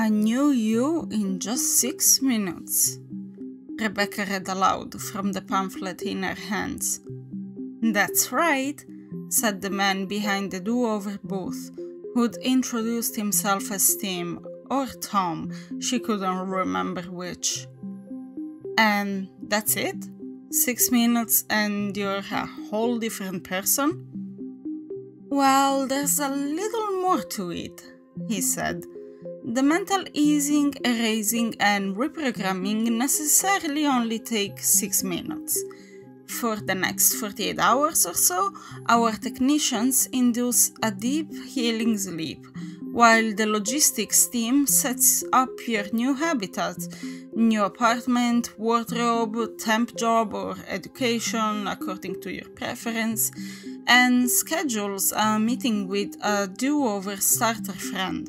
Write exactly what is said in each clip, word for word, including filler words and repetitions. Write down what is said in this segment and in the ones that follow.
A new you in just six minutes, Rebecca read aloud from the pamphlet in her hands. That's right, said the man behind the do-over booth, who'd introduced himself as Tim, or Tom, she couldn't remember which. And that's it? Six minutes and you're a whole different person? Well, there's a little more to it, he said. The mental easing, erasing, and reprogramming necessarily only take six minutes. For the next forty-eight hours or so, our technicians induce a deep healing sleep, while the logistics team sets up your new habitat, new apartment, wardrobe, temp job, or education according to your preference, and schedules a meeting with a do-over starter friend.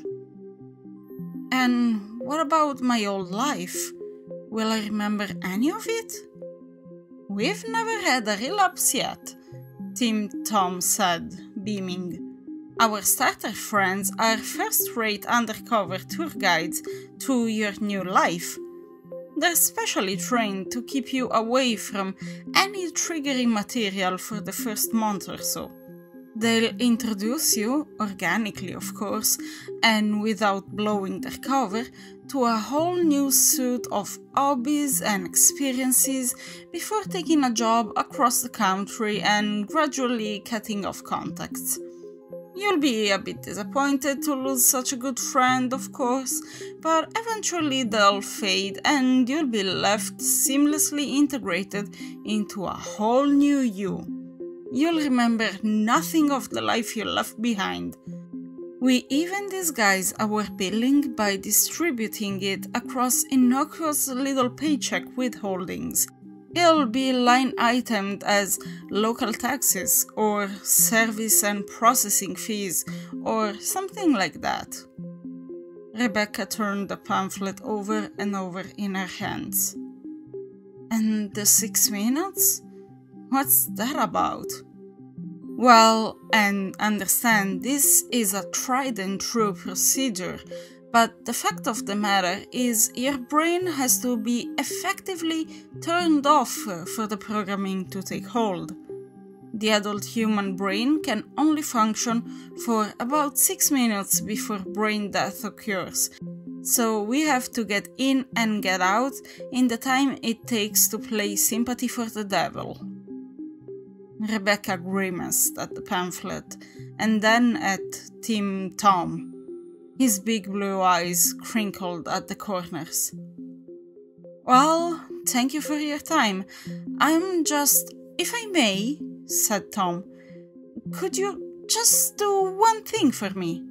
And what about my old life? Will I remember any of it? We've never had a relapse yet, Tim Tom said, beaming. Our starter friends are first-rate undercover tour guides to your new life. They're specially trained to keep you away from any triggering material for the first month or so. They'll introduce you, organically of course, and without blowing their cover, to a whole new suite of hobbies and experiences before taking a job across the country and gradually cutting off contacts. You'll be a bit disappointed to lose such a good friend, of course, but eventually they'll fade and you'll be left seamlessly integrated into a whole new you. You'll remember nothing of the life you left behind. We even disguise our billing by distributing it across innocuous little paycheck withholdings. It'll be line-itemed as local taxes or service and processing fees or something like that. Rebecca turned the pamphlet over and over in her hands. And the six minutes? What's that about? Well, and understand, this is a tried and true procedure, but the fact of the matter is your brain has to be effectively turned off for the programming to take hold. The adult human brain can only function for about six minutes before brain death occurs, so we have to get in and get out in the time it takes to play sympathy for the devil. Rebecca grimaced at the pamphlet, and then at Tim Tom. His big blue eyes crinkled at the corners. Well, thank you for your time. I'm just... If I may, said Tom, could you just do one thing for me?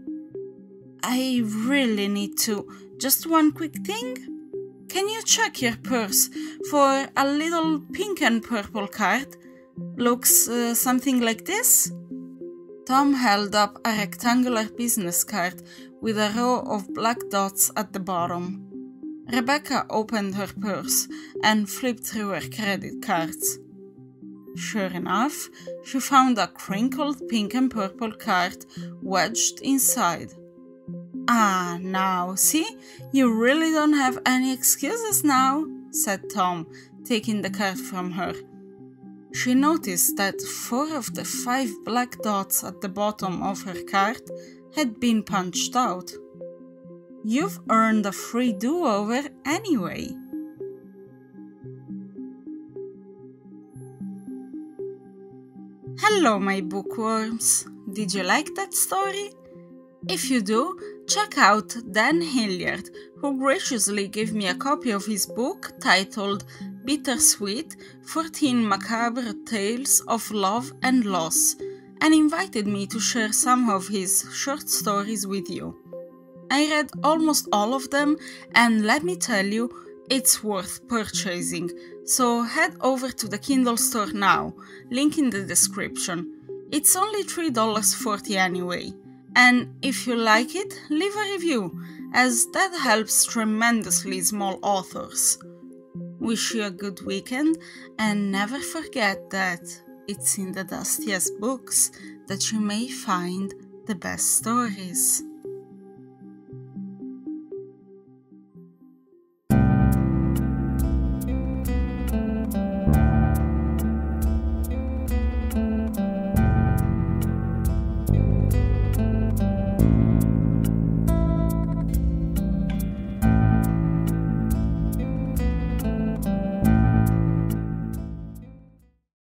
I really need to. Just one quick thing? Can you check your purse for a little pink and purple card? Looks uh, something like this? Tom held up a rectangular business card with a row of black dots at the bottom. Rebecca opened her purse and flipped through her credit cards. Sure enough, she found a crinkled pink and purple card wedged inside. Ah, now, see? You really don't have any excuses now, said Tom, taking the card from her. She noticed that four of the five black dots at the bottom of her card had been punched out. You've earned a free do-over anyway. Hello, my bookworms. Did you like that story? If you do, check out Dan Hilliard, who graciously gave me a copy of his book titled Bittersweet, fourteen Macabre Tales of Love and Loss, and invited me to share some of his short stories with you. I read almost all of them, and let me tell you, it's worth purchasing, so head over to the Kindle store now, link in the description. It's only three dollars and forty cents anyway, and if you like it, leave a review, as that helps tremendously small authors. Wish you a good weekend, and never forget that it's in the dustiest books that you may find the best stories.